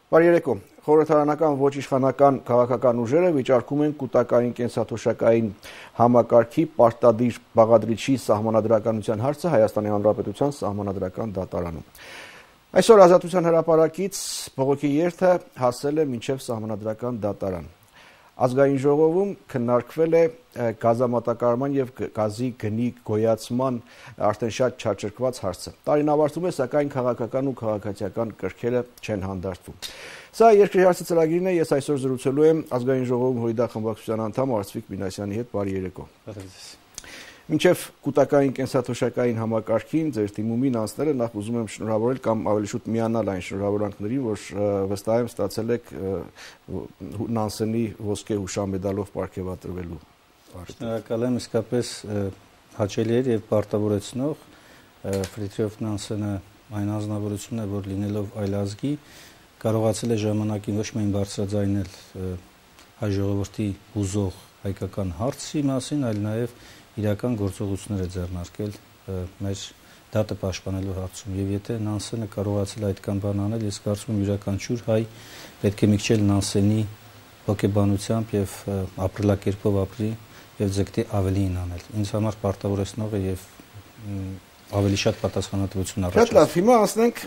Բարերեկո, խորհրդարանական ոչ իշխանական քաղաքական ուժերը վիճարկում են կուտակային կենսաթոշակային համակարգի պարտադիր բաղադրիչի սահմանադրականության հարցը Հայաստանի Հանրապետության սահմանադրական դատարանում։ Այսօր Ազատության հրապարակից բողոքի երթը հասել է մինչև սահմանադրական դատարան։ Ազգային ժողովում քննարկվել է գազամատակարարման եւ գազի գնի գոյացման արդեն շատ չարչրկված հարցը։ Տարին ավարտվում է, սակայն քաղաքական ու քաղաքացիական կրքերը չեն հանդարտվում։ Սա երկրի հարցը ծրագիրն է, ես այսօր զրուցելու եմ Ազգային ժողովում հույդա խմբակցության անդամ Արծվիկ Մինասյանի հետ։ Բարի երեկո։ Մինչև կուտակային կենսաթոշակային համակարգին ձեր դիմումին անցնելը նախ ուզում եմ շնորհավորել կամ ավելի շուտ միանալ այն շնորհավորանքներին, որ վստահ եմ ստացել եք Նանսենի ոսկե հուշամեդալով պարգևատրվելու։ Շնորհակալ եմ, իսկապես հաճելի էր եւ պարտավորեցնող Ֆրիդրիխ Նանսենը այն անձնավորությունն է, որ լինելով այլազգի կարողացել է ժամանակին ոչ միայն բարձրաձայնել հայ ժողովրդի հուզող հայկական հարցի մասին, այլ նաեւ իրական գործողություններ է ձեռնարկել մեր դատը պաշտպանելու հարցում եւ եթե Նանսենը կարողացել այդքան բան անել, ես կարծում եմ յուրաքանչյուր հայ պետք է միքչել Նանսենի հոգեբանությամբ եւ ապրելակերպով ապրի եւ ձգտի ավելին անել։ Ինձ համար պարտավորեցնող է եւ ավելի շատ պատասխանատվություն առաջ։ Շատ լավ, հիմա անցնենք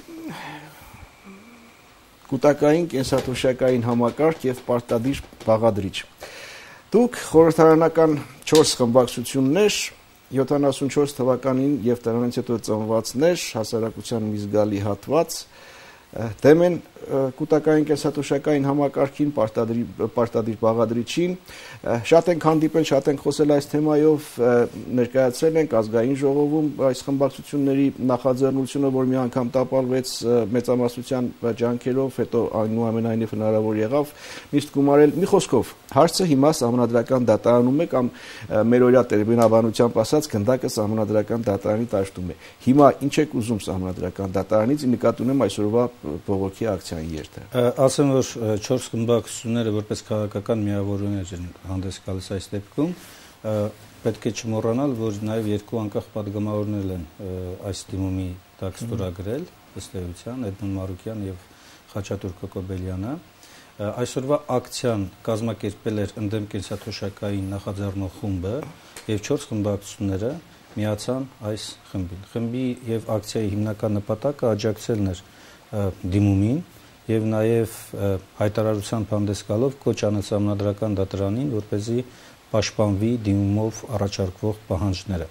կուտակային կենսաթոշակային համակարգ եւ պարտադիր բաղադրիչ։ Դուք խորհրդարանական 4 խմբակցություններ 74 թվականին եւ դրանից հետո ծնվածներ հասարակության մի զգալի հատված դեմ են կուտակային կենսաթոշակային համակարգին պարտադիր բաղադրիչին շատ ենք հանդիպել, շատ ենք խոսել այս թեմայով, ներկայացրել ենք ազգային ժողովում այս խմբակցությունների նախաձեռնությունը, որ մի անգամ տապալվեց մեծամասնության ջանքերով, հետո այնուամենայնիվ հնարավոր եղավ միշտ գումարել։ Մի խոսքով, հարցը հիմա սահմանադրական դատարանում է կամ մերօրյա տերմինաբանությամբ ասած գնդակը սահմանադրական դատարանի դաշտում է։ Հիմա ինչ եք ուզում սահմանադրական դատարանից, նկատի ունեմ այսօրվա բողոքի ակցիայի երթը։ Ասեմ, որ 4 խմբակցությունները որպես քաղաքական միավորներ են հանդես գալիս այս դեպքում, պետք է չմոռանալ, որ նաև երկու անկախ պատգամավորներ են այս դիմումի տակ ստորագրել, ըստ էության, Էդմոն Մարուկյան եւ Խաչատուր Կոկոբելյանը։ Այսօրվա ակցիան կազմակերպել էր ընդդեմ կենսաթոշակային նախաձեռնող խումբը եւ 4 խմբակցությունները միացան այս խմբին։ Խմբի եւ ակցիայի հիմնական նպատակը աջակցելն էր դիմումին եւ նաեւ հայտարարությամբ հանդես գալով կոչ անել սահմանադրական դատարանին, որպեսզի պաշտպանվի դիմումով առաջարկվող պահանջները։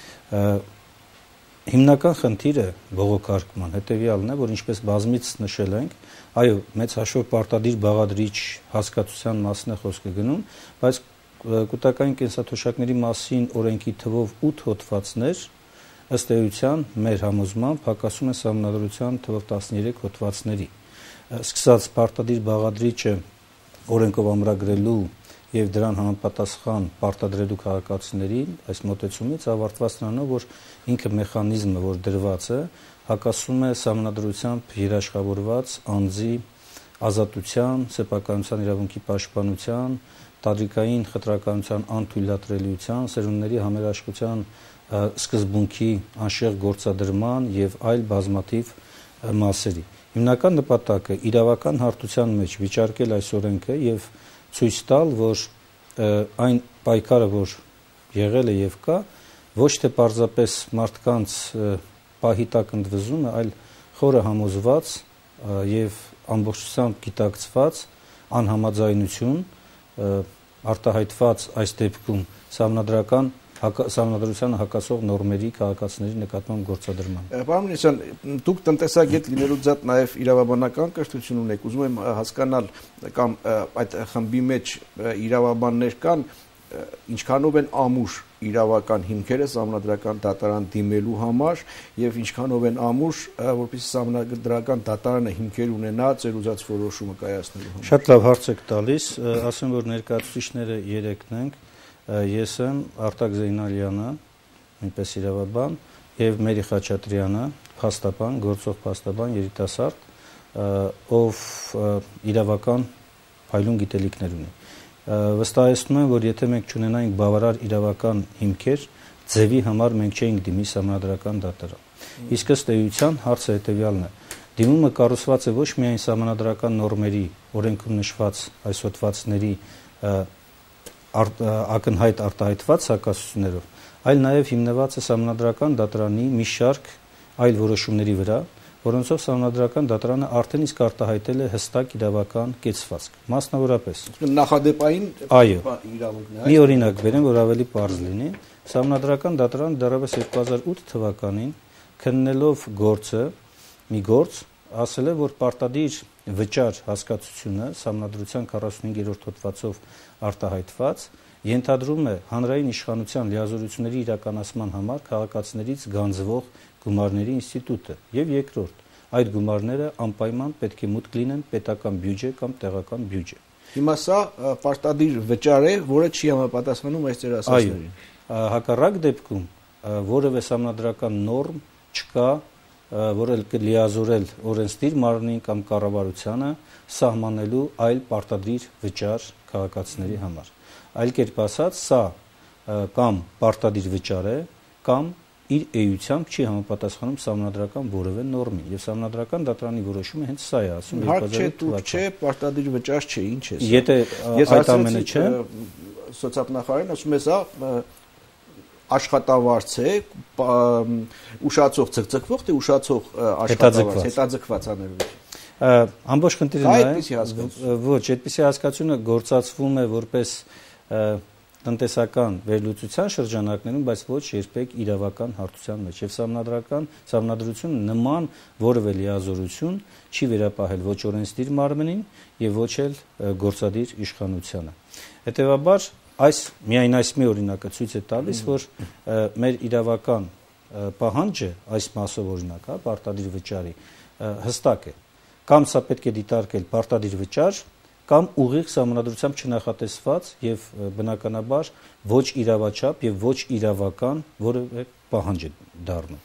Հիմնական խնդիրը բողոքարկման հետեւյալն է, որ ինչպես բազմից նշել ենք, այո, մեծ հաշվով պարտադիր բաղադրիչ հասկացության մասն է խոսքը գնում, բայց կուտակային կենսաթոշակների մասին օրենքի թվով 8 հոդվածներ ըստ էության մեր համոզմամբ հակասում է սահմանադրության թվով 13 հոդվածների։ Սկսած պարտադիր բաղադրիչը օրենքով ամրագրելու եւ դրան համապատասխան պարտադրելու քաղաքացիներին այս մոտեցումից ավարտված նրանով, որ ինքը մեխանիզմը, որ դրված է, հակասում է սահմանադրությամբ երաշխավորված անձի ազատության, սեփականության իրավունքի պաշտպանության, տադրիկային խտրականության անթույլատրելիության, սերունդների համերաշխության սկզբունքի անշեղ գործադրման եւ այլ բազմաթիվ մասերի։ Հիմնական նպատակը իրավական հարթության մեջ վիճարկել այս օրենքը եւ ցույց տալ, որ այն պայքարը, որ եղել է եւ կա, ոչ թե պարզապես մարդկանց պահի տակ ընդվզում է, այլ խորը համոզված եւ ամբողջությամբ գիտակցված անհամաձայնություն արտահայտված այս դեպքում սահմանադրությանը հակասող նորմերի քաղաքացիների նկատմամբ գործադրման։ Պարոն Մինասյան, դուք տնտեսագետ լինելուց զատ նաև իրավաբանական կրթություն ունեք, ուզում եմ հասկանալ կամ այդ խմբի մեջ իրավաբաններ կան, ինչքանով են ամուր իրավական հիմքերը սահմանադրական դատարան դիմելու համար եւ ինչքանով են ամուր, որպեսզի սահմանադրական դատարանը հիմքեր ունենա ծեր ուզած որոշումը կայացնելու համար։ Շատ լավ հարց եք տալիս, ասեմ, որ ներկայացուցիչները 3-ն ենք, ես եմ Արտակ Զեյնալյանը, նույնպես իրավաբան, եւ Մերի Խաչատրյանը, փաստաբան, գործող փաստաբան, երիտասարդ, ով իրավական փայլուն գիտելիքներ ունի։ Վստահեցնում եմ, որ եթե մենք չունենայինք բավարար իրավական հիմքեր, ձևի համար մենք չէինք դիմի սահմանադրական դատարան։ Իսկ ըստ էության հարցը հետեւյալն է. Դիմումը կառուցված է ոչ միայն սահմանադրական նորմերի, օրենքում նշված այս հոդվածների ակնհայտ արտահայտված հակասություններով, այլ նաև հիմնված է սահմանադրական դատարանի մի շարք այլ որոշումների վրա, որոնցով սահմանադրական դատարանը արդեն իսկ արտահայտել է հստակ իրավական կեցվածք։ Մասնավորապես նախադեպային իրավունքն է։ Մի օրինակ բերեմ, որ ավելի պարզ լինի։ Սահմանադրական դատարանը դեռևս 2008 թվականին քննելով մի գործ, ասել է, որ պարտադիր վճար հասկացությունը սահմանադրության 45-րդ հոդվածով արտահայտված ենթադրում է հանրային իշխանության լիազորությունների իրականացման համար քաղաքացիներից գանձվող գումարների ինստիտուտը, եւ երկրորդ, այդ գումարները անպայման պետք է մուտք լինեն պետական բյուջե կամ տեղական բյուջե։ Հիմա սա պարտադիր վճար է, որը չի համապատասխանում այս ձեր ասածներին։ Հակառակ դեպքում որևէ սահմանադրական նորմ չկա, որը կլիազորել օրենսդիր մարմնին կամ կառավարությանը սահմանելու այլ պարտադիր վճար քաղաքացիների համար։ Այլ կերպ ասած, սա կամ պարտադիր վճար է, կամ իր էությամբ չի համապատասխանում սահմանադրական որևէ նորմին, եւ սահմանադրական դատարանի որոշումը հենց սա է ասում 2008 թվականին։ Չէ, պարտադիր վճար չէ, ինչ է սա։ Եթե այդ ամենը չէ, սոցիալնախարարն ասում է սա աշխատավարձ է, ուշացող ցկցկվող, թե ուշացող աշխատավարձ, հետաձգված աներևույթ։ Ամբողջ խնդիրը նա է, ոչ, այդպիսի հասկացությունը գործածվում է որպես տնտեսական վերլուծության շրջանակներում, բայց ոչ երբեք իրավական հարթության մեջ։ Եվ սահմանադրությունը նման որևէ լիազորություն չի վերապահել ոչ օրենսդիր մարմնին եւ ոչ էլ գործադիր իշխանությանը։ Հետևաբար միայն այս մի օրինակը ցույց է տալիս, որ մեր իրավական պահանջը այս մասով օրինակ, պարտադիր վճարի հստակ է։ Կամ սա պետք է դիտարկել պարտադիր վճար, կամ ուղիղ սահմանադրությամբ չնախատեսված եւ բնականաբար ոչ իրավաչափ եւ ոչ իրավական որևէ պահանջ է դառնում։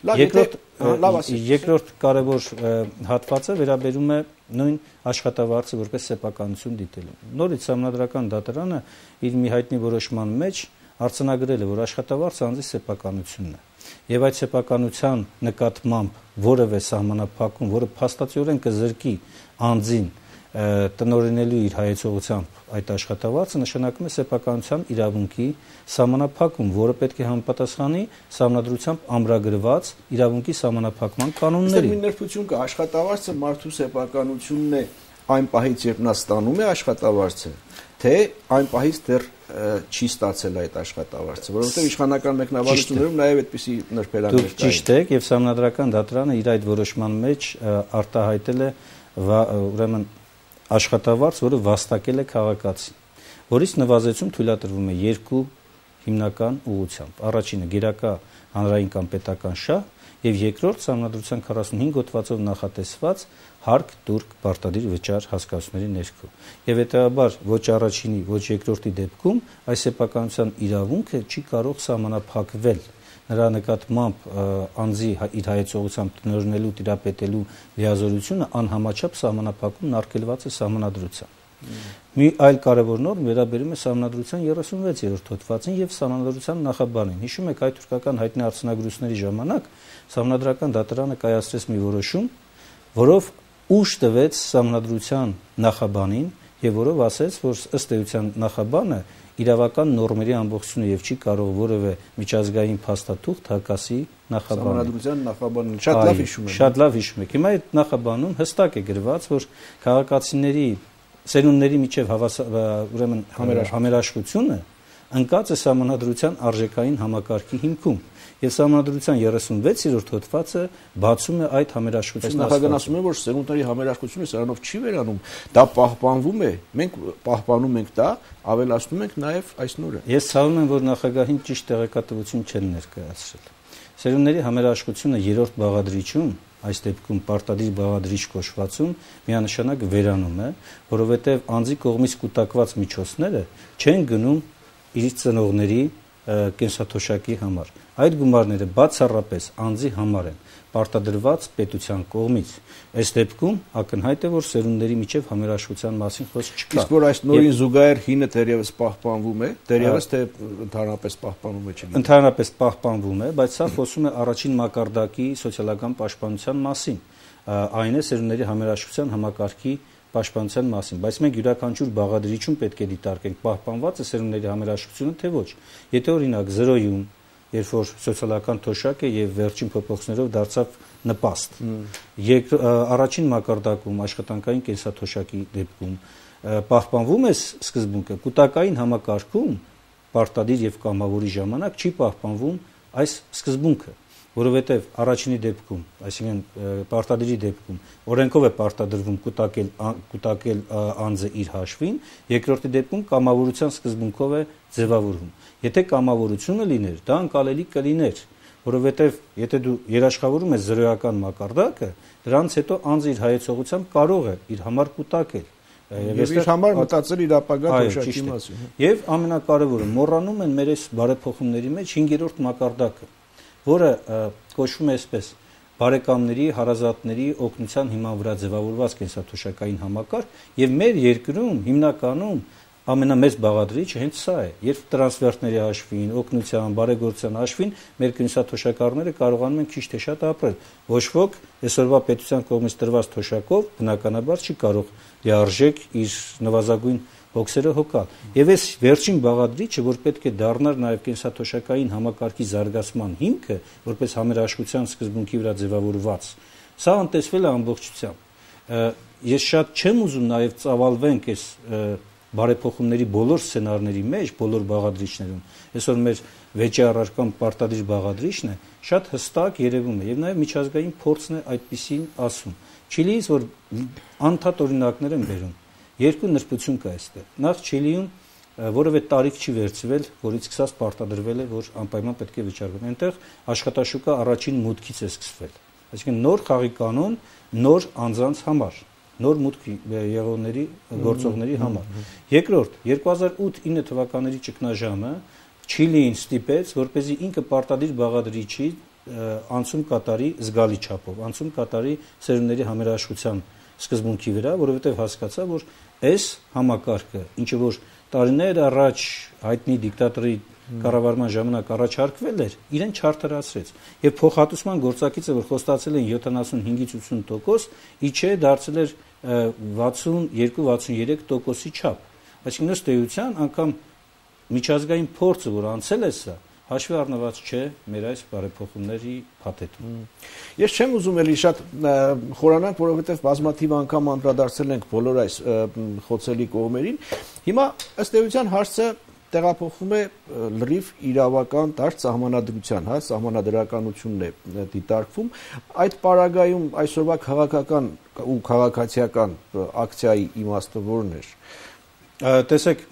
Երկրորդ կարևոր հատվածը վերաբերում է նույն աշխատավարձը որպես սեփականություն դիտելուն։ Նորից սահմանադրական դատարանը իր մի հայտնի որոշման մեջ արձանագրել է, որ աշխատավարձը անձի սեփականությունն է։ Եվ այդ սեփականության նկատմամբ որևէ սահմանափակում, որը փաստացիորեն կզրկի անձին տնօրինելու իր հայեցողությամբ այդ աշխատավարձը, նշանակում է սեփականության իրավունքի սահմանափակում, որը պետք է համապատասխանի սահմանադրությամբ ամրագրված իրավունքի սահմանափակման կանոններին։ Մի նրբություն կա, աշխատավարձը մարդու սեփականությունն է այն պահից, երբ նա ստանում է աշխատավարձը, թե այն պահից դեռ չի ստացել այդ աշխատավարձը, որովհետև իշխանական մեկնաբանություններում նաև այդպիսի նրբերանգներ կային։ Դուք ճիշտ եք, եւ սահմանադրական դատարանը իր այդ որոշման մեջ արտահայտել է ուրեմն աշխատավարձ, որը վաստակել է քաղաքացին, որից նվազեցում թույլատրվում է երկու հիմնական ուղղությամբ։ Առաջինը գերակա հանրային կամ պետական շահ, եւ երկրորդ սահմանադրության 45 հոդվածով նախատեսված հարկ տուրք պարտադիր վճար հասկացությունների ներքո։ Եվ հետեւաբար ոչ առաջինի, ոչ երկրորդի դեպքում այս սեփականության իրավունքը չի կարող սահմանափակվել։ Նրա նկատմամբ անձի իր հայեցողությամբ տնօրինելու, տիրապետելու լիազորությունը անհամաչափ սահմանափակումն արգելված է սահմանադրությամբ։ Մի այլ կարևոր նորմ վերաբերում է սահմանադրության 36-րդ հոդվածին եւ սահմանադրության նախաբանին։ Հիշում եք, այդ թուրքական հայտնի արձանագրությունների ժամանակ սահմանադրական դատարանը կայացրեց մի որոշում, որով ուժ տվեց սահմանադրության նախաբանին եւ որով ասեց, որ ըստ էության նախաբանը իրավական նորմերի ամբողջությունը եւ չի կարող որևէ միջազգային փաստաթուղթ հակասի նախաբանին։ Սահմանադրության նախաբանին շատ լավ հիշում եմ։ Շատ լավ հիշում եք։ Հիմա այդ նախաբանում հստակ է գրված, որ քաղաքացիների սերունդների միջև ուրեմն համերաշխությունը ընկած է սահմանադրության արժեքային համակարգի հիմքում եւ սահմանադրության 36-րդ հոդվածը բացում է այդ համերաշխությունը։ Նախագահն ասում է, որ սերունդների համերաշխությունը սրանով չի վերանում, դա պահպանվում է, մենք պահպանում ենք դա, ավելացնում ենք նաեւ այս նորը։ Ես ցավում եմ, որ նախագահին ճիշտ տեղեկատվություն չեն ներկայացրել։ Սերունդների համերաշխությունը երրորդ բաղադրիչում, այս դեպքում պարտադիր բաղադրիչ կոչվածում, միանշանակ վերանում է, որովհետեւ անձի կողմից կուտակված միջոցները չեն գնում իր ծնողների կենսաթոշակի համար։ Այդ գումարները բացառապես անձի համար են պարտադրված պետության կողմից։ Այս դեպքում ակնհայտ է, որ սերունդների միջև համերաշխության մասին խոսք չկա։ Իսկ որ այս նորին զուգահեռ հինը դեռևս պահպանվում է, դեռևս թե ընդհանրապես պահպանվում է չի։ Ընդհանրապես պահպանվում է, բայց սա խոսում է առաջին մակարդակի սոցիալական պաշտպանության մասին։ այն է սերունդների համերաշխության համակարգի պաշտպանության մասին, բայց մենք յուրաքանչյուր բաղադրիչում պետք է դիտարկենք պահպանված է սերունդների համերաշխությունը թե ոչ։ Եթե օրինակ 0-ում, երբ որ սոցիալական թոշակ է եւ վերջին փոփոխություններով դարձավ նպաստ, առաջին մակարդակում աշխատանքային կենսաթոշակի դեպքում պահպանվում է սկզբունքը, կൂട്ടակային համակարգում պարտադիր եւ կամավորի ժամանակ չի պահպանվում այս սկզբունքը, որովհետեւ առաջինի դեպքում, այսինքն պարտադիրի դեպքում օրենքով է պարտադրվում կൂട്ടակել անձը իր հաշվին, երկրորդի դեպքում կամավորության սկզբունքով է ձևավորվում։ Եթե կամավորությունը լիներ, դա անկալելի կլիներ, որովհետեւ եթե դու երաշխավորում ես 0-ական մակարդակը, դրանից հետո անձը իր հայեցողությամբ կարող է իր համար կൂട്ടակել եւ իր համար մտածել իր ապագա թոշակի մասին։ Եվ ամենակարևորը մոռանում են մեր այս բարեփոխումների մեջ 5-րդ մակարդակը, որը կոչվում է այսպես բարեկամների, հարազատների օգնության հիման վրա ձևավորված կենսաթոշակային համակարգ, եւ մեր երկրում հիմնականում ամենամեծ բաղադրիչը հենց սա է։ Երբ տրանսֆերտների հաշվին, օգնության, բարեգործության հաշվին մեր կենսաթոշակառները կարողանում են քիչ թե շատ ապրել։ Ոչ ոք այսօրվա պետության կողմից տրված թոշակով բնականաբար չի կարող լիարժեք իր նվազագույն հոգսերը հոգալ։ Եվ այս վերջին բաղադրիչը, որ պետք է դառնար նաև կենսաթոշակային համակարգի զարգացման հիմքը, որպես համերաշխության սկզբունքի վրա ձևավորված, սա անտեսվել է ամբողջությամբ։ Ես շատ չեմ ուզում նաև ծավալվենք այս բարեփոխումների բոլոր սցենարների մեջ, բոլոր բաղադրիչներում, այսօր մեր վեճի առարկան պարտադիր բաղադրիչն է, շատ հստակ երևում է եւ նաեւ միջազգային փորձն է այդպիսին ասում։ Չիլիից որ անդադ օրինակներ են բերում, երկու նրբություն կա այստեղ։ Նախ Չիլիում որևէ տարիք չի վերցվել, որից սկսած պարտադրվել է, որ անպայման պետք է վճարվեն։ Այնտեղ աշխատաշուկա առաջին մուտքից է սկսվել։ Այսինքն նոր խաղի կանոն, նոր անձանց համար, նոր մուտք եղողների, գործողների համար։ Երկրորդ, 2008-9 թվականների ճգնաժամը Չիլիին ստիպեց, որպեսզի ինքը պարտադիր բաղադրիչի անցում կատարի զգալի չափով, անցում կատարի սերունդների համերաշխության սկզբունքի վրա, որովհետև հասկացա, որ այս համակարգը, ինչը որ տարիներ առաջ հայտնի դիկտատորի կառավարման ժամանակ առաջարկվել էր, իրեն չարթարացրեց եւ փոխհատուցման գործակիցը, որ խոստացել են 75-ից 80%, իջե դարձել էր 62-63%-ի չափ։ Այսինքն ըստ էության անգամ միջազգային փորձը, որ անցել է սա, հաշվի առնված չէ մեր այս բարեփոխումների փաթեթում։ Ես չեմ ուզում էլի շատ խորանանք, որովհետև բազմաթիվ անգամ անդրադարձել ենք բոլոր այս խոցելի կողմերին։ Հիմա ըստ էության հարցը տեղափոխվում է լրիվ իրավական դարձ սահմանադրության, հա, սահմանադրականությունն է դիտարկվում։ Այդ պարագայում այսօրվա քաղաքական ու քաղաքացիական ակցիայի իմաստը որն էր։ Տեսեք,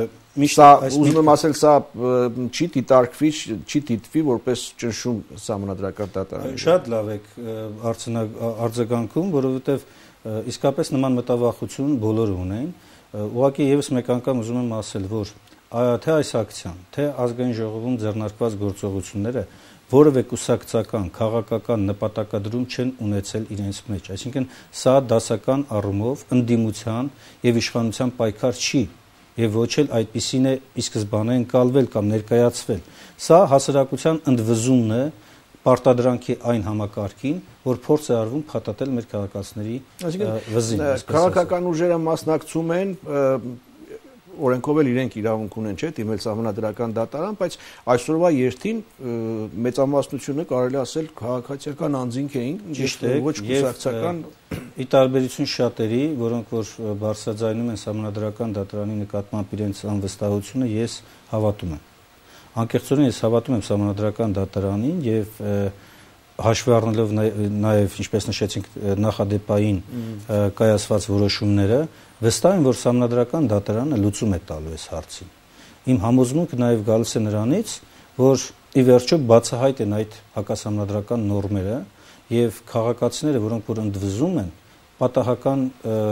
ուզում եմ ասել, սա չի դիտարկվի, չի դիտվի որպես ճնշում սահմանադրական դատարանի։ Շատ լավ եք արձագանքում, որովհետև իսկապես նման մտավախություն բոլորը ունեն։ Ուղղակի եւս մեկ անգամ ուզում եմ ասել, որ թե այս ակցիան, թե ազգային ժողովում ձեռնարկված գործողությունները որևէ կուսակցական, քաղաքական նպատակադրում չեն ունեցել իրենց մեջ, այսինքն սա դասական առումով ընդդիմության եւ իշխանության պայքար չի եւ ոչ էլ այդպիսին է ի սկզբանե ընկալվել կամ ներկայացվել։ Սա հասարակության ընդվզումն է պարտադրանքի այն համակարգին, որ փորձ է արվում փաթաթել մեր քաղաքացիների վզին։ Քաղաքական ուժերը մասնակցում են, օրենքով էլ իրենք իրավունք ունեն, չէ՞, դիմել սահմանադրական դատարան, բայց այսօրվա երթին մեծամասնությունը կարելի ասել քաղաքացիական անձինք էին, ոչ կուսակցական։ Ի տարբերություն շատերի, որոնք որ բարձրաձայնում են սահմանադրական դատարանի նկատմամբ իրենց անվստահությունը, ես հավատում եմ։ Անկեղծորեն ես հավատում եմ սահմանադրական դատարանին եւ հաշվի առնելով նաեւ, ինչպես նշեցինք, նախադեպային կայացված որոշումները, վստահ եմ, որ սահմանադրական դատարանը լուծում է տալու այս հարցին։ Իմ համոզմունքը նաեւ գալիս է նրանից, որ ի վերջո բացահայտ են այդ հակասահմանադրական նորմերը եւ քաղաքացիները, որոնք որ ընդվզում են, պատահական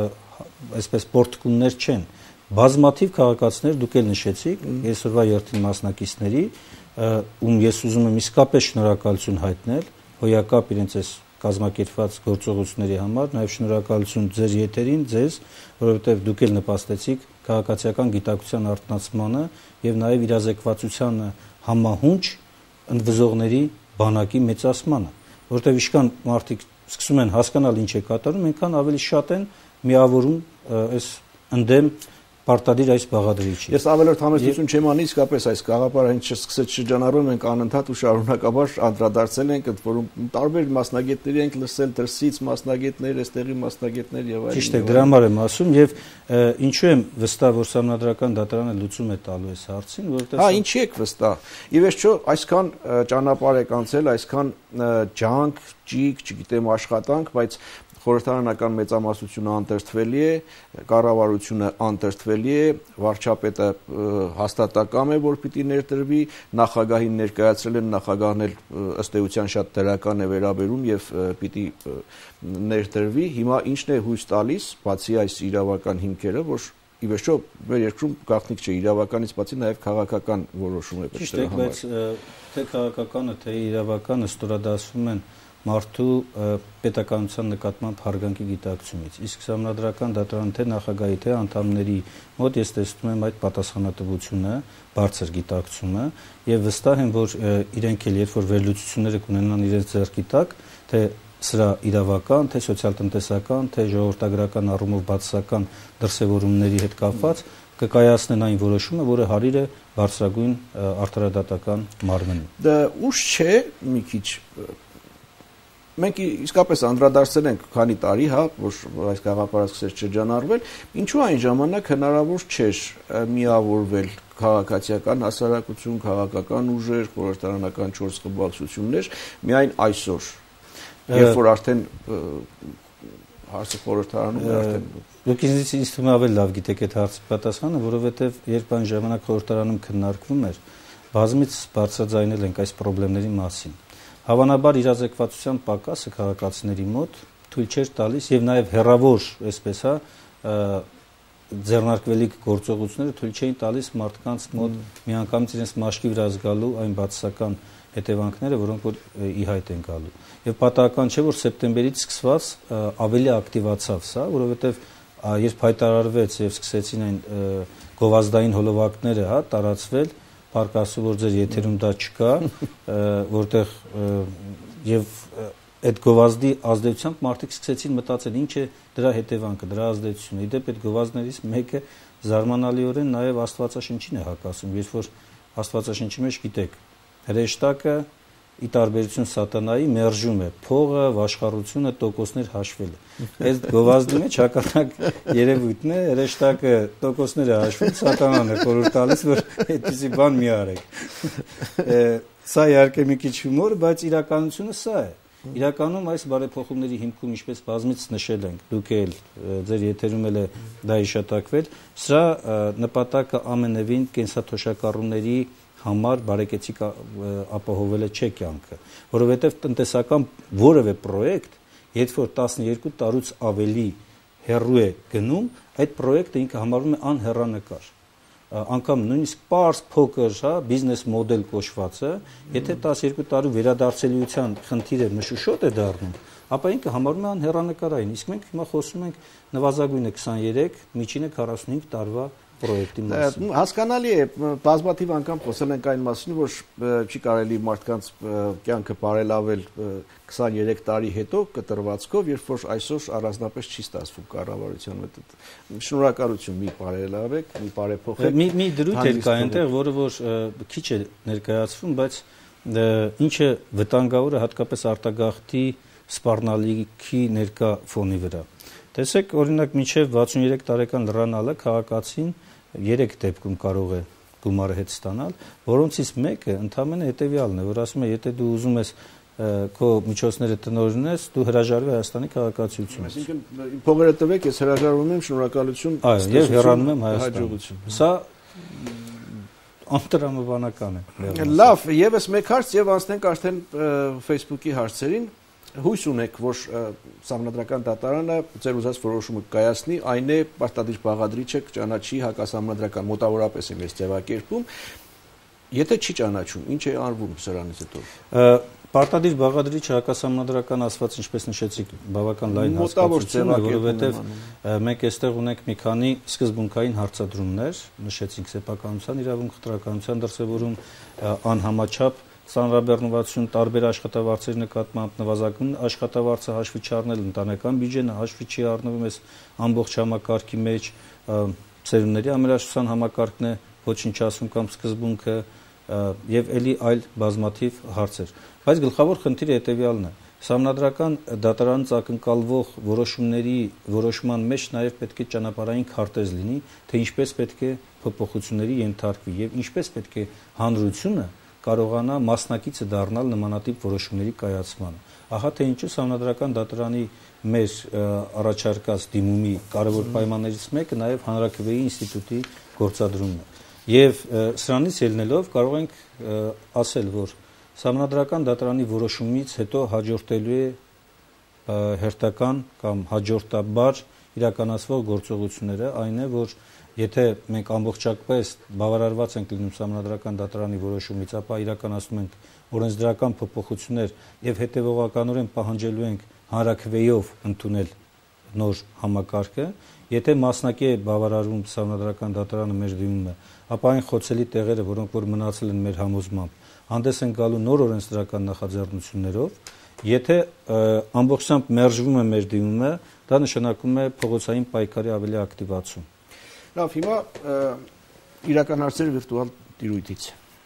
այսպես պորտկումներ չեն։ Բազմաթիվ քաղաքացիներ դուք էլ նշեցիք, այսօրվա երթին մասնակիցների, ում ես ուզում եմ իսկապես շնորհակալություն հայտնել, հոյակապ իրենց այս կազմակերպված գործողությունների համար, նաև շնորհակալություն ձեր եթերին, ձեզ, որովհետև դուք էլ նպաստեցիք քաղաքացիական գիտակցության արտնացմանը եւ նաև իրազեկվածությանը համահունչ ընդվզողների բանակի մեծացմանը, որովհետև իշքան մարդիկ սկսում են հասկանալ ինչ է կատարում, այնքան ավելի շատ են միավորում այս ընդդեմ պարտադիր այս բաղադրիչի։ Ես ավելորդ համեստություն չեմ անի, իսկապես այս գաղափարը ինչ սկսեց շրջանառվում, մենք անընդհատ ու շարունակաբար անդրադարձել ենք, ընդ որում տարբեր մասնագետների ենք լսել, դրսից մասնագետներ, այստեղի մասնագետներ եւ այլն։ Ճիշտ է, դրա համար եմ ասում եւ ինչու եմ վստահ, որ Սահմանադրական դատարանը լուծում է տալու այս հարցին, որովհետեւ Հա, ինչի եք վստահ։ Ի վերջո, այսքան ճանապարհ եք անցել, այսքան ջանք, ճիգ, չգիտեմ, աշխատանք, բայց խորհրդարանական մեծամասնությունը անտերթվելի է, կառավարությունը անտերթվելի է, վարչապետը հաստատակամ է, որ պիտի ներդրվի, նախագահին ներկայացրել են, նախագահն էլ ըստ էության շատ դրական է վերաբերում եւ պիտի ներդրվի։ Հիմա ինչն է հույս տալիս, բացի այս իրավական հիմքերը, որ ի վերջո մեր երկրում գաղտնիք չէ, իրավականից բացի նաև քաղաքական որոշում է պետք դրա համար։ Ճիշտ է, բայց թե քաղաքականը, թե իրավականը ստորադասվում են մարդու պետականության նկատմամբ հարգանքի գիտակցումից։ Իսկ Սահմանադրական դատարան թե նախագահի, թե անդամների մոտ ես տեսնում եմ այդ պատասխանատվությունը, բարձր գիտակցումը եւ վստահ եմ, որ իրենք էլ երբ որ վերլուծությունները կունենան իրենց ձեռքի տակ, թե սրա իրավական, թե սոցիալ-տնտեսական, թե ժողովրդագրական առումով բացասական դրսևորումների հետ կապված կկայացնեն այն որոշումը, որը հարիր է բարձրագույն արդարադատական մարմնին։ Դա ուշ չէ մի քիչ Մենք իսկապես անդրադարձել ենք քանի տարի, հա, որ այս գաղափարը սկսեց շրջանառվել, ինչու այն ժամանակ հնարավոր չէր միավորվել քաղաքացիական հասարակություն, քաղաքական ուժեր, խորհրդարանական 4 խմբակցություններ, միայն այսօր, երբ որ արդեն հարցը խորհրդարանում է արդեն Դուք ինձ թվում է ավելի լավ գիտեք այդ հարցի պատասխանը, որովհետև երբ այն ժամանակ խորհրդարանում քննարկվում էր, բազմից բարձրաձայնել ենք այս խնդիրների մասին։ Հավանաբար իրազեկվածության պակասը քաղաքացիների մոտ թույլ չէր տալիս եւ նաեւ հերավոր, այսպես հա, ձեռնարկվելիք գործողությունները թույլ չէին տալիս մարդկանց մոտ միանգամից իրենց մաշկի վրա զգալու այն բացասական հետևանքները, որոնք որ ի հայտ են գալու։ Եվ պատահական չէ, որ սեպտեմբերից սկսված ավելի ակտիվացավ սա, որովհետեւ երբ հայտարարվեց եւ սկսեցին այն գովազդային հոլովակները, հա, տարածվել, Փառք Աստծո, որ ձեր եթերում դա չկա, որտեղ եւ այդ գովազդի ազդեցությամբ մարդիկ սկսեցին մտածել ինչ է դրա հետևանքը, դրա ազդեցությունը։ Իդեպ այդ գովազդներից մեկը զարմանալիորեն նաեւ Աստվածաշնչին է հակասում, երբ որ Աստվածաշնչի մեջ գիտեք, հրեշտակը ի տարբերություն սատանայի մերժում է փողը, աշխարհությունը, տոկոսներ հաշվելը։ Այս գովազդի մեջ հակառակ երևույթն է, հրեշտակը տոկոսները հաշվում, սատանան է խորհուրդ տալիս, որ այդպիսի բան մի արեք։ Սա իհարկե մի քիչ հումոր, բայց իրականությունը սա է։ Իրականում այս բարեփոխումների հիմքում, ինչպես բազմից նշել ենք, դուք էլ ձեր եթերում էլ է դա հիշատակվել, սրա նպատակը ամենևին կենսաթոշակառուների համար բարեկեցիկ ապահովելը չէ կյանքը, որովհետև տնտեսական որևէ պրոյեկտ, երբ որ 12 տարուց ավելի հեռու է գնում, այդ պրոյեկտը ինքը համարվում է անհեռանկար։ Անգամ նույնիսկ պարզ փոքր, հա, բիզնես մոդել կոչվածը, եթե 12 տարու վերադարձելիության խնդիրը մշուշոտ է դառնում, ապա ինքը համարվում է անհեռանկարային։ Իսկ մենք հիմա խոսում ենք նվազագույնը 23, միջինը 45 տարվա պրոյեկտի մասին։ Հասկանալի է, բազմաթիվ անգամ խոսել ենք այն մասին, որ չի կարելի մարդկանց կյանքը բարելավել 23 տարի հետո կտրվածքով, երբ որ այսօր առանձնապես չի ստացվում կառավարության հետ։ Շնորհակալություն, մի բարելավեք, մի բարեփոխեք։ Մի դրույթ էլ կա այնտեղ, որը որ քիչ է ներկայացվում, բայց ինչը վտանգավոր է հատկապես արտագաղթի սպառնալիքի ներկա ֆոնի վրա։ Տեսեք, օրինակ, մինչև 63 տարեկան լրանալը քաղաքացին 3 դեպքում կարող է գումարը հետ ստանալ, որոնցից մեկը ընդամենը հետևյալն է, որ ասում է, եթե դու ուզում ես քո միջոցները տնօրինես, դու հրաժարվի Հայաստանի քաղաքացիությունից։ Այսինքն փողերը տվեք, ես հրաժարվում եմ, շնորհակալություն, այո, եւ հեռանում եմ Հայաստան։ Սա անտրամաբանական է։ Լավ, եւս մեկ հարց եւ անցնենք արդեն Facebook-ի հարցերին։ Հույս ունեք, որ Սահմանադրական դատարանը ձեր ուզած որոշումը կայացնի, այն է պարտադիր բաղադրիչը կճանաչի հակասահմանադրական, մոտավորապես եմ ես ձևակերպում, եթե չի ճանաչում, ինչ է արվում սրանից հետո։ Պարտադիր բաղադրիչը հակասահմանադրական ասված, ինչպես նշեցիք, բավական լայն հասկացություն է, որովհետև մենք այստեղ ունենք մի քանի սկզբունքային հարցադրումներ, նշեցինք սեփականության իրավունք, խտրականության դրսևորում, անհամաչափ ծանրաբեռնվածություն տարբեր աշխատավարձերի նկատմամբ նվազագույն աշխատավարձը հաշվի չառնել, ընտանեկան բյուջեն հաշվի չի առնվում այս ամբողջ համակարգի մեջ, ծերունների ամենաշության համակարգն է ոչնչացում կամ սկզբունքը եւ ելի այլ բազմաթիվ հարցեր։ Բայց գլխավոր խնդիրը հետեւյալն է. Սահմանադրական դատարանից ակնկալվող որոշման մեջ նաև պետք է ճանապարհային քարտեզ լինի, թե ինչպես պետք է փոփոխությունների ենթարկվի եւ ինչպես պետք է հանրությունը կարողանա մասնակիցը դառնալ նմանատիպ որոշումների կայացմանը։ Ահա թե ինչու Սահմանադրական դատարանի մեր առաջարկած դիմումի կարևոր պայմաններից մեկը նաև հանրաքվեի ինստիտուտի գործադրումն է։ Եվ սրանից ելնելով կարող ենք ասել, որ Սահմանադրական դատարանի որոշումից հետո հաջորդելու է հերթական կամ հաջորդաբար իրականացվող գործողությունները, այն է, որ եթե մենք ամբողջապես բավարարված ենք լինում Սահմանադրական դատարանի որոշումից, ապա իրականացնում ենք օրենսդրական փոփոխություններ եւ հետեւողականորեն պահանջելու ենք հանրաքվեով ընդունել նոր համակարգը, եթե մասնակի է բավարարում Սահմանադրական դատարանը մեր դիմումը, ապա այն խոցելի տեղերը, որոնք որ մնացել են մեր համոզմամբ, հանդես են գալու նոր օրենսդրական նախաձեռնություններով, եթե ամբողջությամբ մերժվում է մեր դիմումը, դա նշանակում է փողոցային պայքարի ավելի ակտիվացում։ Լավ, հիմա իրական հարցերը վիրտուալ տիրույթից։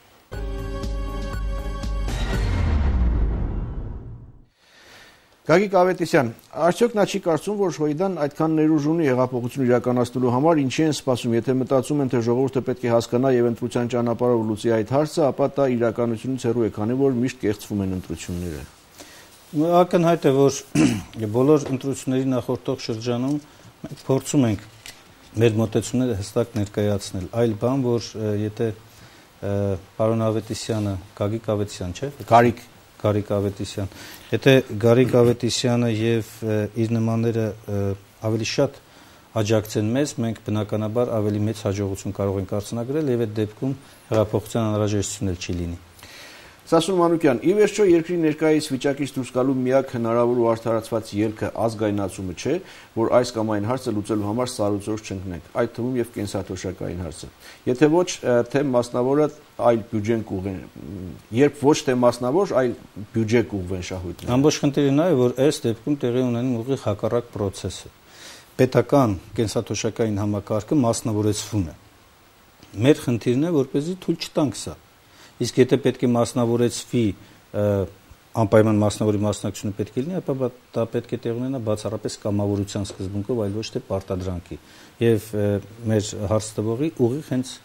Գագիկ Ավետիսյան, արդյոք նա չի կարծում, որ Շոյդան այդքան ներուժ ունի հեղափոխություն իրականացնելու համար, ինչի են սպասում, եթե մտածում են, թե ժողովուրդը պետք է հասկանա եւ ընտրության ճանապարհով լուծի այդ հարցը, ապա դա իրականությունից հեռու է, քանի որ միշտ կեղծվում են ընտրությունները։ Ակնհայտ է, որ բոլոր ընտրությունների նախորդող շրջանում մենք փորձում ենք մեր մոտեցումները հստակ ներկայացնել, այլ բան, որ եթե պարոն Ավետիսյանը, Գագիկ Ավետիսյան, չէ՞, Գարիկ Ավետիսյան, եթե Գարիկ Ավետիսյանը եւ իր նմանները ավելի շատ աջակցեն մեզ, մենք բնականաբար ավելի մեծ հաջողություն կարող ենք արձանագրել եւ այդ դեպքում հեղափոխության անհրաժեշտություն չի լինի։ Սասուն Մանուկյան, ի վերջո երկրի ներկայիս վիճակից դուրս գալու միակ հնարավոր ու արդարացված ելքը ազգայնացումը չէ, որ այս կամ այն հարցը լուծելու համար սարուձոր չընկնենք, այդ թվում եւ կենսաթոշակային հարցը։ Եթե ոչ թե մասնավորը այլ բյուջեն կուղեն, երբ ոչ թե մասնավոր, այլ բյուջե կուղվեն շահույթները։ Ամբողջ խնդիրը նա է, որ այս դեպքում տեղի ունենում ուղիղ հակառակ process-ը։ Պետական կենսաթոշակային համակարգը մասնավորեցվում է։ Մեր խնդիրն է, որպեսզի թույլ չտանք սա։ Իսկ եթե պետք է մասնավորեցվի անպայման մասնավորի մասնակցությունը պետք է լինի, ապա դա պետք է տեղ ունենա բացառապես կամավորության սկզբունքով, այլ ոչ թե պարտադրանքի։ Եվ մեր հարց տվողի ուղիղ հենց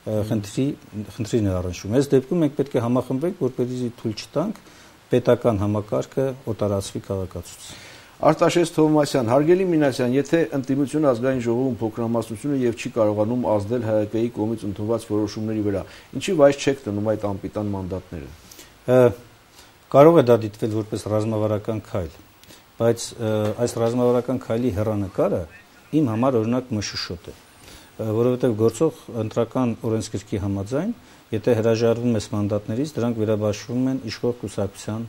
խնդրին է առնչվում։ Այս դեպքում մենք պետք է համախմբենք, որպեսզի թույլ չտանք պետական համակարգը օտարացվի քաղաքացուց։ Արտաշես Թովմասյան, հարգելի Մինասյան, եթե ընդդիմությունը ազգային ժողովում փոքրամասնությունը եւ չի կարողանում ազդել ՀՀԿ-ի կողմից ընդունված որոշումների վրա, ինչի վայր չեք տնում այդ անպիտան մանդատները։ Կարող է դա դիտվել որպես ռազմավարական քայլ, բայց այս ռազմավարական քայլի հեռանկարը իմ համար օրինակ մշուշոտ է, որովհետեւ գործող ընտրական օրենսգրքի համաձայն, եթե հրաժարվում ես մանդատներից, դրանք վերաբաշխվում են իշխող կուսակցության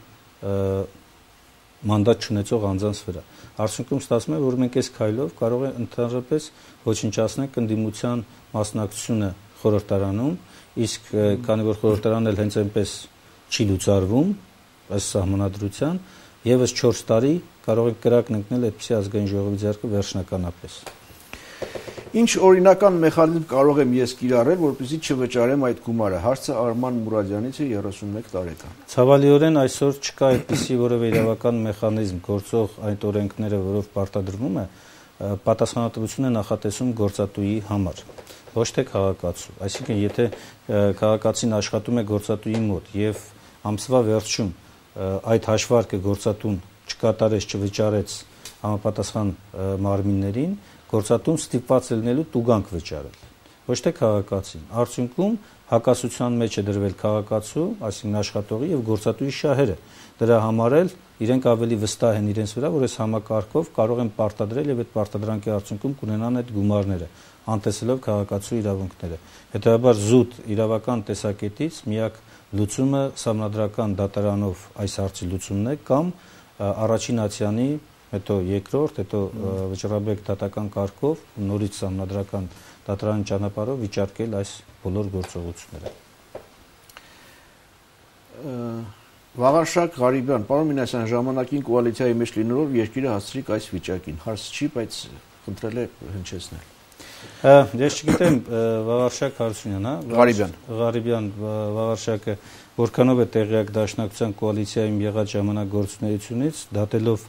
մանդատ չունեցող անձանց վրա։ Արդյունքում ստացվում է, որ մենք այս քայլով կարող ենք ընդհանրապես ոչնչացնել ընդդիմության մասնակցությունը խորհրդարանում, իսկ քանի որ խորհրդարանն էլ հենց այնպես չի լուծարվում, ըստ սահմանադրության, եւս 4 տարի կարող ենք կրակն ընկնել այդպիսի ազգային ժողովի ձեռքը վերջնականապես։ Ինչ օրինական մեխանիզմ կարող եմ ես կիրառել, որպեսզի չվճարեմ այդ գումարը։ Հարցը Արման Մուրադյանից է, 31 տարեկան։ Ցավալիորեն այսօր չկա այդպիսի որևէ իրավական մեխանիզմ, գործող այդ օրենքները, որով պարտադրվում է, պատասխանատվություն է նախատեսում գործատուի համար, ոչ թե քաղաքացու։ Այսինքն, եթե քաղաքացին աշխատում է գործատուի մոտ եւ ամսվա վերջում այդ հաշվարկը գործատուն չկատարեց, չվճարեց համապատասխան մարմիններին, գործատուն ստիպված է լինելու տուգանք վճարել, ոչ թե քաղաքացին։ Արդյունքում հակասության մեջ է դրվել քաղաքացու, այսինքն աշխատողի եւ գործատուի շահերը։ Դրա համար էլ իրենք ավելի վստահ են իրենց վրա, որ այս համակարգով կարող են պարտադրել եւ այդ պարտադրանքի արդյունքում կունենան այդ գումարները, անտեսելով քաղաքացու իրավունքները։ Հետեւաբար զուտ իրավական տեսակետից միակ լուծումը Սահմանադրական դատարանով այս հարցի լուծումն է կամ առաջին ացյանի, հետո երկրորդ, հետո վճռաբեկ դատական կարգով նորից Սահմանադրական դատարանի ճանապարհով վիճարկել այս բոլոր գործողությունները։ Վաղարշակ Ղարիբյան, պարոն Մինասյան, ժամանակին կոալիցիայի մեջ լինելով երկիրը հասցրիք այս վիճակին։ Հարց չի, բայց խնդրել է հնչեցնել։ Ես չգիտեմ, Վաղարշակ Հարությունյան, Ղարիբյան, Վաղարշակը որքանով է տեղյակ Դաշնակցության կոալիցիայում եղած ժամանակագործունեությունից, դատելով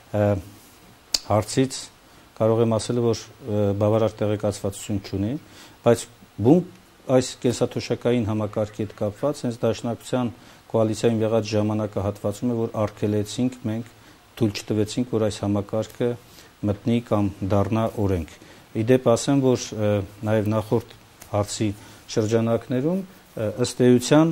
հարցից կարող եմ ասել, որ բավարար տեղեկացվածություն չունի, բայց բուն այս կենսաթոշակային համակարգի հետ կապված հենց Դաշնակցության կոալիցիայում եղած ժամանակահատվածում է, որ արգելեցինք մենք, թույլ չտվեցինք, որ այս համակարգը մտնի կամ դառնա օրենք։ Իդեպ ասեմ, որ նաև նախորդ հարցի շրջանակներում ըստ էության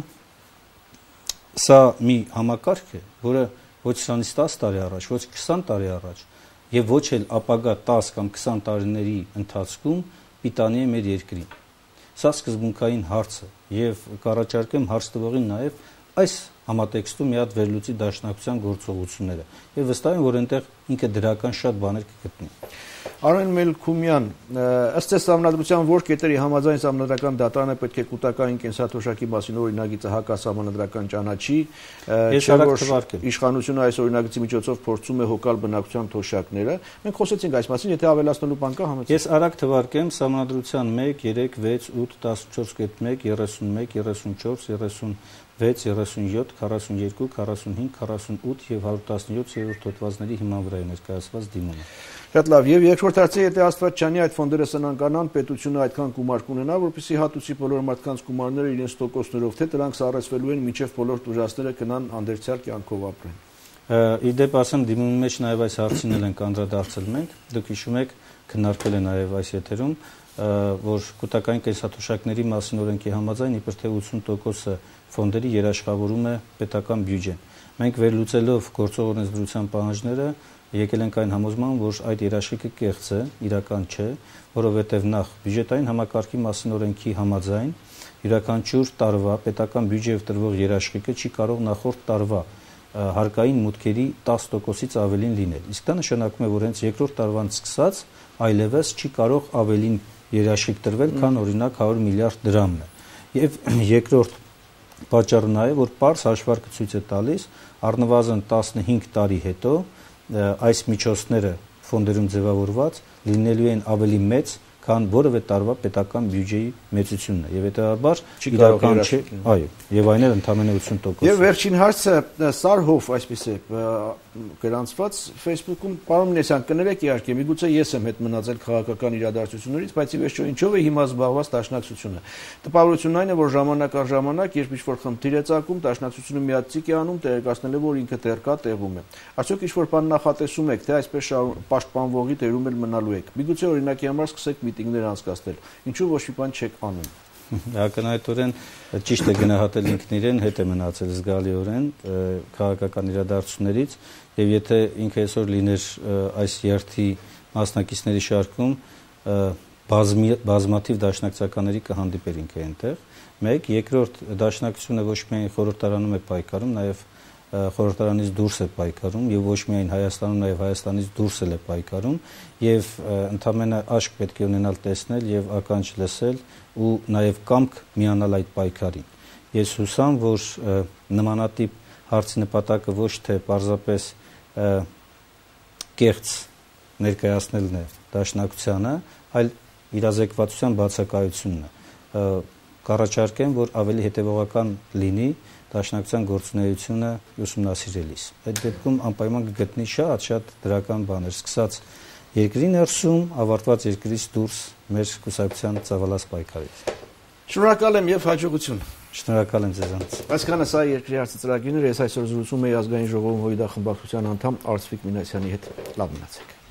սա մի համակարգ է, որը ոչ 20-ից 10 տարի առաջ, ոչ 20 տարի առաջ եւ ոչ էլ ապագա 10 կամ 20 տարիների ընթացքում պիտանի է մեր երկրին։ Սա սկզբունքային հարց է եւ կառաջարկեմ հարց տվողին նաեւ այս համատեքստում մի հատ վերլուծի Դաշնակցության գործողությունները եւ վստահ եմ, որ այնտեղ ինքը դրական շատ բաներ կգտնի։ Արմեն Մելքումյան, ըստ ձեզ սահմանադրության որ կետերի համաձայն սահմանադրական դատարանը պետք է կൂട്ടակային կենսաթոշակի մասին օրինագիծը հակասահմանադրական ճանաչի, չէ որ իշխանությունը այս օրինագծի միջոցով փորձում է հոգալ բնակչության թոշակները։ Մենք խոսեցինք այս մասին, եթե ավելացնելու բան կա համեցեք։ Ես արագ թվարկեմ սահմանադրության 1, 3, 6, 8, 14.1, 31, 34, 36, 37, 42, 45, 48 եւ 117-րդ հոդվածների հիման վրա է ներկայացված դիմումը։ Շատ լավ, եւ երկրորդ հարցը, եթե Աստվածչյանի այդ ֆոնդերը սնանկանան, պետությունը այդքան գումար կունենա, որպեսզի հատուցի բոլոր մարդկանց գումարները իրենց տոկոսներով, թե դրանք սառեցվելու են մինչեւ բոլոր տուժածները կնան անդերցյալ կյանքով ապրեն։ Իդեպ ասեմ, դիմումի մեջ նաեւ այս հարցին էլ ենք անդրադարձել մենք, դուք հիշում եք, քննարկվել է նաեւ այս եթերում, որ կൂട്ടակային կենսաթոշակների մասին օրենքի համաձայն իբր թե 80%-ը ֆոնդերի երաշխավորում է պետական բյուջեն։ Մենք վերլուծելով գործող օրենսդրության պահանջները եկել ենք այն համոզման, որ այդ երաշխիքը կեղծ է, իրական չէ, որովհետև նախ բյուջետային համակարգի մասին օրենքի համաձայն յուրաքանչյուր տարվա պետական բյուջեով տրվող երաշխիքը չի կարող նախորդ տարվա հարկային մուտքերի 10%-ից ավելին լինել։ Իսկ դա նշանակում է, որ հենց երկրորդ տարվանից սկսած այլևս չի կարող ավելին երաշխիք տրվել, քան օրինակ 100 միլիարդ դրամն է։ Եվ երկրորդ պատճառը նա է, որ պարզ հաշվարկը ցույց է տալիս, առնվազն 15 տարի հետո այս միջոցները ֆոնդերում ձևավորված լինելու են ավելի մեծ, քան որևէ տարվա պետական բյուջեի մեծությունն է։ Եվ հետեւաբար իրական չէ, այո, եւ այն էլ ընդամենը 80%։ Եվ վերջին հարցը Սարհով, այսպես է գրանցված Facebook-ում, պարոն Մինասյան, կներեք իհարկե, միգուցե ես եմ հետ մնացել քաղաքական իրադարձություններից, բայց ի վերջո ինչով է հիմա զբաղված Դաշնակցությունը։ Տպավորությունն այն է, որ ժամանակ առ ժամանակ, երբ ինչ-որ խնդիր է ծագում, Դաշնակցությունը միացիկ է անում, տեղեկացնելով, որ ինքը դեռ կա, տեղում է։ Արդյոք ինչ-որ բան նախատեսում եք, թե այսպես պաշտպանվողի դերում էլ մնալու եք։ Միգուցե օրինակի համար սկսեք միտինգներ անցկացնել։ Ինչու ոչ մի բան չեք անում։ Ակնհայտորեն ճիշտ է գնահատել ինքն իրեն, հետ է մնացել զգալիորեն քաղաքական իրադարձություններից, եւ եթե ինքը այսօր լիներ այս երթի մասնակիցների շարքում, բազմաթիվ դաշնակցականների կհանդիպեր ինքը այնտեղ։ Մեկ, երկրորդ, դաշնակցությունը ոչ միայն խորհրդարանում է պայքարում, նաեւ խորհրդարանից դուրս է պայքարում եւ ոչ միայն Հայաստանում, նաեւ Հայաստանից դուրս էլ է պայքարում եւ ընդամենը աշկ պետք է ունենալ տեսնել եւ ականջ լսել ու նաեւ կամք միանալ այդ պայքարին։ Ես հուսամ, որ նմանատիպ հարցի նպատակը ոչ թե պարզապես կեղծ ներկայացնելն է դաշնակցությանը, այլ իրազեկվածության բացակայությունն է։ Կառաջարկեմ, որ ավելի հետևողական լինի Դաշնակցության գործունեությունը ուսումնասիրելիս։ Այդ դեպքում անպայման կգտնի շատ դրական բաներ, սկսած երկրի ներսում, ավարտված երկրից դուրս մեր կուսակցության ծավալած պայքարից։ Շնորհակալ եմ եւ հաջողություն։ Շնորհակալ եմ ձեզանից։ Այսքանը սա երկրի հարցը ծրագիրն էր, ես այսօր զրուցում եի ազգային ժողովում ՀՅԴ խմբակցության անդամ Արծվիկ Մինասյանի հետ։ Լավ մնացեք։